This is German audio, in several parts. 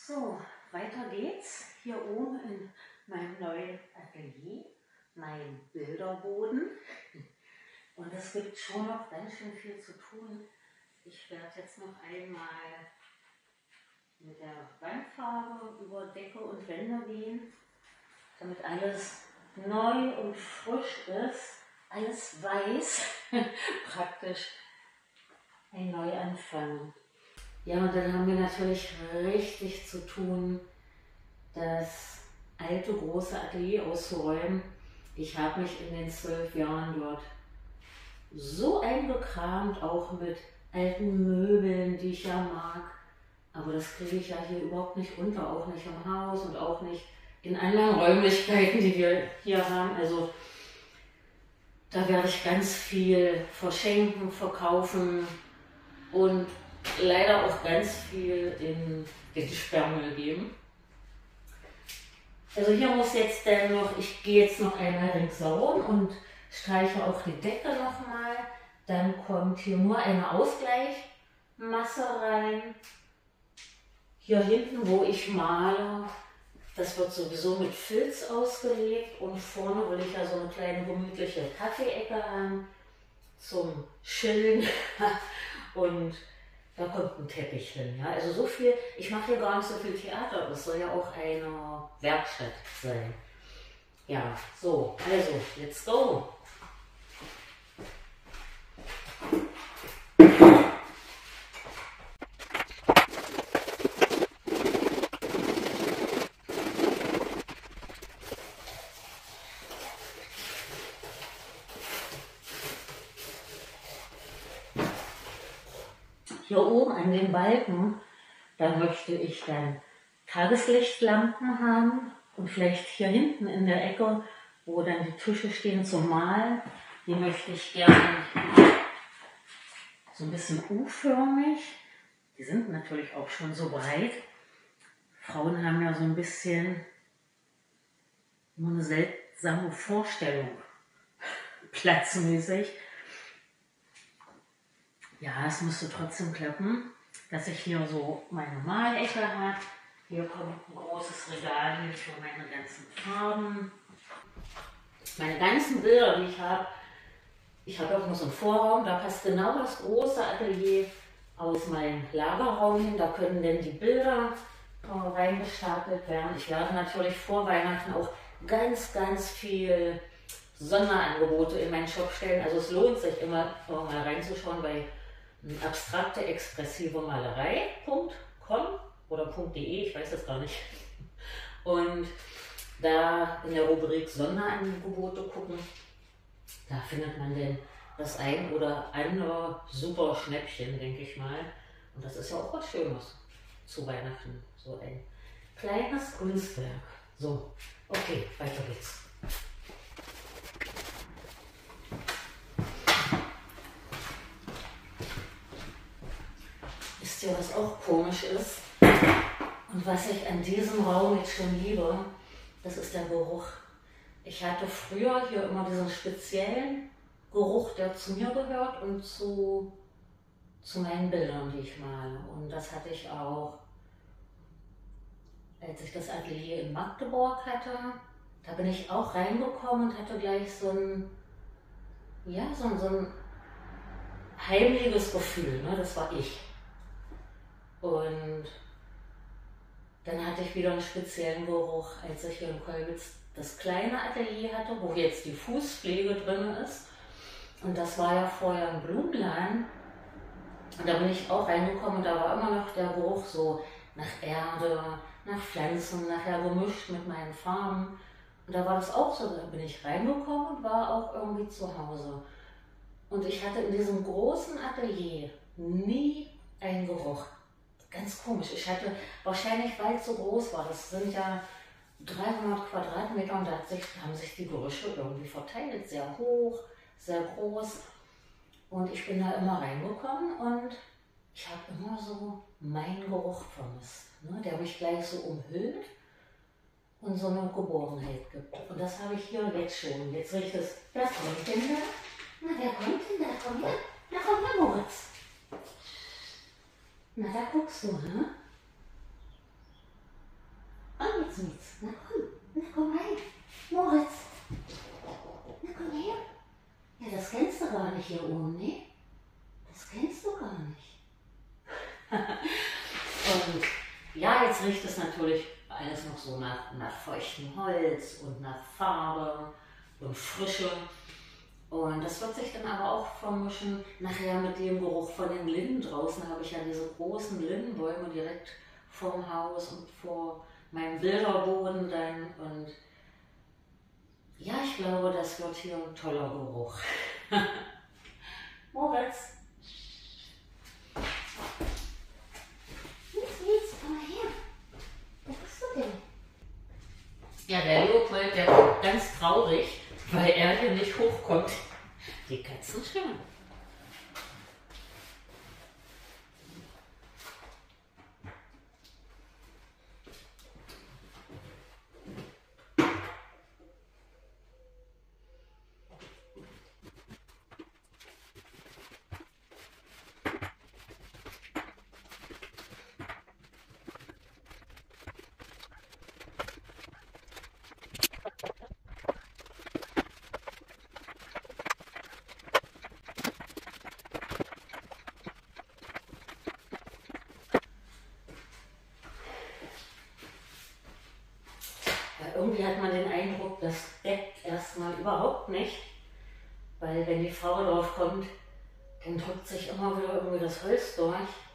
So, weiter geht's hier oben in meinem neuen Atelier, mein Bilderboden. Und es gibt schon noch ganz schön viel zu tun. Ich werde jetzt noch einmal mit der Wandfarbe über Decke und Wände gehen, damit alles neu und frisch ist, alles weiß, praktisch ein Neuanfang. Ja, und dann haben wir natürlich richtig zu tun, das alte große Atelier auszuräumen. Ich habe mich in den 12 Jahren dort so eingekramt, auch mit alten Möbeln, die ich ja mag. Aber das kriege ich ja hier überhaupt nicht unter, auch nicht im Haus und auch nicht in anderen Räumlichkeiten, die wir hier haben. Also da werde ich ganz viel verschenken, verkaufen und leider auch ganz viel in den Sperrmüll geben. Also hier muss jetzt dann noch, ich gehe jetzt noch einmal ringsherum und streiche auch die Decke nochmal. Dann kommt hier nur eine Ausgleichmasse rein. Hier hinten, wo ich male, das wird sowieso mit Filz ausgelegt und vorne will ich ja so eine kleine gemütliche Kaffeeecke haben zum Chillen und da kommt ein Teppich hin. Ja? Also so viel, ich mache hier gar nicht so viel Theater, das soll ja auch eine Werkstatt sein. Ja, so, also, let's go! Hier oben an den Balken, da möchte ich dann Tageslichtlampen haben und vielleicht hier hinten in der Ecke, wo dann die Tische stehen zum Malen, die möchte ich gerne so ein bisschen U-förmig. Die sind natürlich auch schon so breit. Frauen haben ja so ein bisschen nur eine seltsame Vorstellung, platzmäßig. Ja, es müsste trotzdem klappen, dass ich hier so meine Malecke habe. Hier kommt ein großes Regal hin für meine ganzen Farben. Meine ganzen Bilder, die ich habe auch noch so einen Vorraum, da passt genau das große Atelier aus meinem Lagerraum hin. Da können dann die Bilder reingestapelt werden. Ich werde natürlich vor Weihnachten auch ganz, ganz viel Sonderangebote in meinen Shop stellen. Also es lohnt sich immer mal reinzuschauen bei abstrakte expressive Malerei.com oder .de, ich weiß das gar nicht. Und da in der Rubrik Sonderangebote gucken, da findet man denn das ein oder andere super Schnäppchen, denke ich mal. Und das ist ja auch was Schönes zu Weihnachten, so ein kleines Kunstwerk. So, okay, weiter geht's. Wisst ihr, was auch komisch ist und was ich an diesem Raum jetzt schon liebe, das ist der Geruch. Ich hatte früher hier immer diesen speziellen Geruch, der zu mir gehört und zu meinen Bildern, die ich male. Und das hatte ich auch, als ich das Atelier in Magdeburg hatte. Da bin ich auch reingekommen und hatte gleich so ein heimliches Gefühl, ne? Das war ich. Und dann hatte ich wieder einen speziellen Geruch, als ich hier in Kolwitz das kleine Atelier hatte, wo jetzt die Fußpflege drin ist. Und das war ja vorher ein Blumenladen. Und da bin ich auch reingekommen und da war immer noch der Geruch so nach Erde, nach Pflanzen, nachher gemischt mit meinen Farben. Und da war das auch so, da bin ich reingekommen und war auch irgendwie zu Hause. Und ich hatte in diesem großen Atelier nie einen Geruch. Ganz komisch. Ich hatte wahrscheinlich, weil es so groß war, das sind ja 300 Quadratmeter und da haben sich die Gerüche irgendwie verteilt. Sehr hoch, sehr groß. Und ich bin da immer reingekommen und ich habe immer so meinen Geruch vermisst, ne, der mich gleich so umhüllt und so eine Geborgenheit gibt. Und das habe ich hier jetzt schon. Jetzt riecht es, wer kommt denn da? Na, wer kommt denn da? Komm her. Da kommt der Moritz. Na, da guckst du, ne? Na komm rein. Moritz. Na komm her. Ja, das kennst du gar nicht hier oben, ne? Das kennst du gar nicht. Und ja, jetzt riecht es natürlich alles noch so nach feuchtem Holz und nach Farbe und Frische. Und das wird sich dann aber auch vermischen nachher mit dem Geruch von den Linden. Draußen habe ich ja diese großen Lindenbäume direkt vorm Haus und vor meinem Bilderboden dann. Und ja, ich glaube, das wird hier ein toller Geruch. Moritz. Jetzt, komm mal her. Wo bist du denn? Ja, der Leopold, der ist ganz traurig, weil er hier nicht hochkommt. Die Katzen schön. Irgendwie hat man den Eindruck, das deckt erstmal überhaupt nicht, weil wenn die Frau drauf kommt, dann drückt sich immer wieder irgendwie das Holz durch.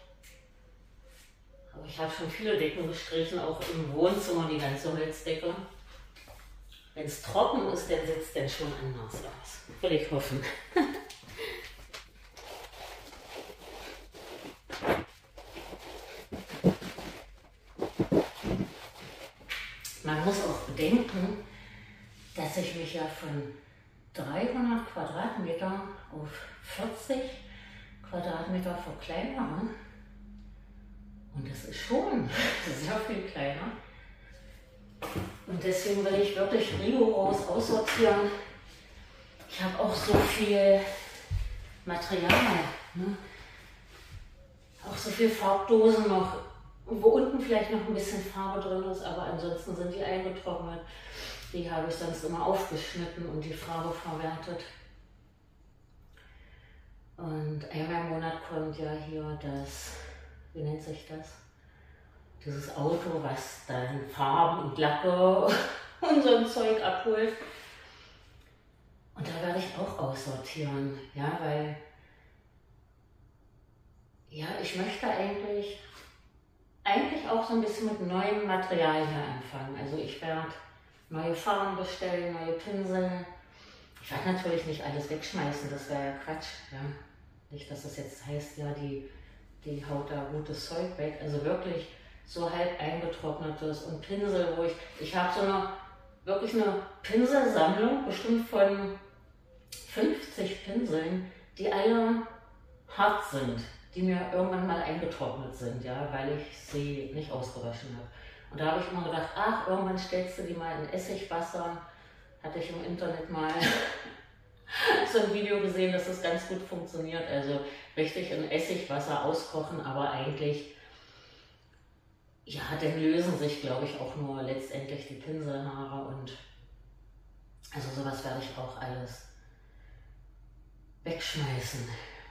Aber ich habe schon viele Decken gestrichen, auch im Wohnzimmer die ganze Holzdecke. Wenn es trocken ist, dann sieht es dann schon anders aus. Will ich hoffen. Man muss auch bedenken, dass ich mich ja von 300 Quadratmeter auf 40 Quadratmeter verkleinere. Und das ist schon sehr viel kleiner. Und deswegen will ich wirklich rigoros aussortieren. Ich habe auch so viel Material, ne? Auch so viel Farbdosen noch, wo unten vielleicht noch ein bisschen Farbe drin ist, aber ansonsten sind die eingetrocknet. Die habe ich sonst immer aufgeschnitten und die Farbe verwertet. Und einmal im Monat kommt ja hier das, wie nennt sich das? Dieses Auto, was dann Farben und Lacke und so ein Zeug abholt. Und da werde ich auch aussortieren, ja, weil ja, ich möchte eigentlich auch so ein bisschen mit neuem Material hier anfangen. Also ich werde neue Farben bestellen, neue Pinsel. Ich werde natürlich nicht alles wegschmeißen, das wäre ja Quatsch. Ja. Nicht, dass das jetzt heißt, ja, die haut da gutes Zeug weg. Also wirklich so halb eingetrocknetes und Pinsel, wo ich habe so wirklich eine Pinselsammlung, bestimmt von 50 Pinseln, die alle hart sind, die mir irgendwann mal eingetrocknet sind, ja, weil ich sie nicht ausgewaschen habe. Und da habe ich immer gedacht, ach, irgendwann stellst du die mal in Essigwasser. Hatte ich im Internet mal so ein Video gesehen, dass das ganz gut funktioniert. Also richtig in Essigwasser auskochen, aber eigentlich, ja, dann lösen sich, glaube ich, auch nur letztendlich die Pinselhaare und also sowas werde ich auch alles wegschmeißen.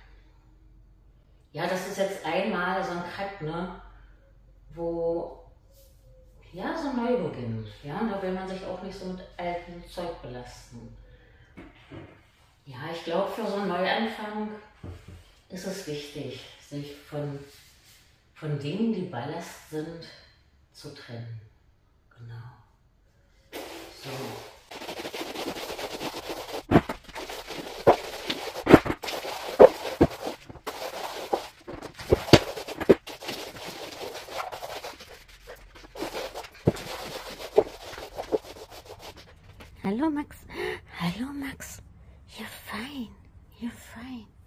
Ja, das ist jetzt einmal so ein Cut, ne, wo, ja, so ein Neubeginn, ja, da will man sich auch nicht so mit altem Zeug belasten. Ja, ich glaube, für so einen Neuanfang ist es wichtig, sich von Dingen, die Ballast sind, zu trennen. Genau. So. Hallo Max, hallo Max, you're fine, you're fine.